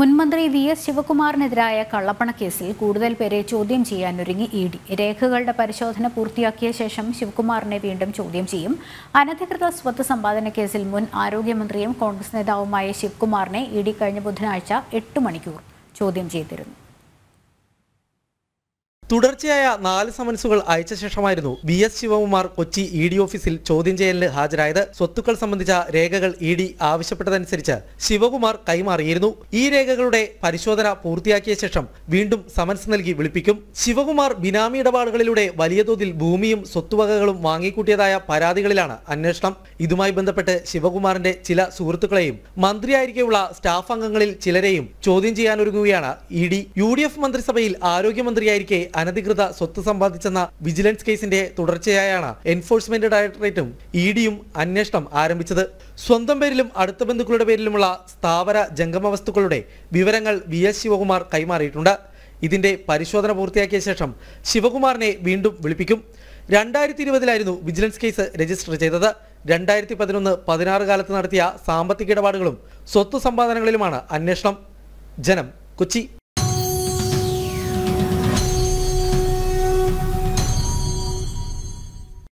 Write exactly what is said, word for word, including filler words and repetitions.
മുൻമന്ത്രി V S ശിവകുമാറിനെതിരായ കള്ളപ്പണക്കേസിൽ കൂടുതൽ പേരെ ചോദ്യം ചെയ്യാനൊരുങ്ങി ഇ ഡി. രേഖകളുടെ പരിശോധന പൂർത്തിയാക്കിയ ശേഷം ശിവകുമാറിനെ വീണ്ടും ചോദ്യം ചെയ്യും. അനധികൃത സ്വത്ത് സമ്പാദന കേസിൽ മുൻ ആരോഗ്യമന്ത്രിയും കോൺഗ്രസ് നേതാവുമായ ശിവകുമാറിനെ ഇ ഡി കഴിഞ്ഞ ബുധനാഴ്ച എട്ട് മണിക്കൂർ ചോദ്യം ചെയ്തിരുന്നു. തുടർച്ചയായ നാല് സമൻസുകൾ അയച്ച ശേഷമായിരുന്നു V S Sivakumar Kochi E D ഓഫീസിൽ ചോദ്യം ചെയ്യലിന് ഹാജരായത്. സ്വത്തുക്കൾ സംബന്ധിച്ച രേഖകൾ ഇ ഡി ആവശ്യപ്പെട്ടതനുസരിച്ച് ശിവകുമാർ കൈമാറിയിരുന്നു. ഈ രേഖകളുടെ പരിശോധന പൂർത്തിയാക്കിയ ശേഷം വീണ്ടും സമൻസ് നൽകി വിളിപ്പിക്കും. ശിവകുമാർ ബിനാമി ഇടപാടുകളിലൂടെ വലിയ തോതിൽ ഭൂമിയും സ്വത്തുവകകളും വാങ്ങിക്കൂട്ടിയതായ പരാതികളിലാണ് അന്വേഷണം. ഇതുമായി ബന്ധപ്പെട്ട് ശിവകുമാറിന്റെ ചില സുഹൃത്തുക്കളെയും മന്ത്രിയായിരിക്കെയുള്ള സ്റ്റാഫ് അംഗങ്ങളിൽ ചിലരെയും ചോദ്യം ചെയ്യാനൊരുങ്ങുകയാണ് E D. U D F മന്ത്രിസഭയിൽ ആരോഗ്യമന്ത്രിയായിരിക്കെ അനധികൃത സ്വത്ത് സമ്പാദിച്ചെന്ന വിജിലൻസ് കേസിന്റെ തുടർച്ചയായാണ് എൻഫോഴ്സ്മെന്റ് ഡയറക്ടറേറ്റും ഇ ഡിയും അന്വേഷണം ആരംഭിച്ചത്. സ്വന്തം പേരിലും അടുത്ത ബന്ധുക്കളുടെ പേരിലുമുള്ള സ്ഥാവര ജംഗമ വസ്തുക്കളുടെ വിവരങ്ങൾ വി എസ് ശിവകുമാർ കൈമാറിയിട്ടുണ്ട്. ഇതിന്റെ പരിശോധന പൂർത്തിയാക്കിയ ശേഷം ശിവകുമാറിനെ വീണ്ടും വിളിപ്പിക്കും. രണ്ടായിരത്തി ഇരുപതിലായിരുന്നു വിജിലൻസ് കേസ് രജിസ്റ്റർ ചെയ്തത്. രണ്ടായിരത്തി പതിനൊന്ന് പതിനാറ് കാലത്ത് നടത്തിയ സാമ്പത്തിക ഇടപാടുകളും സ്വത്ത് സമ്പാദനങ്ങളിലുമാണ് അന്വേഷണം. ജനം, കൊച്ചി.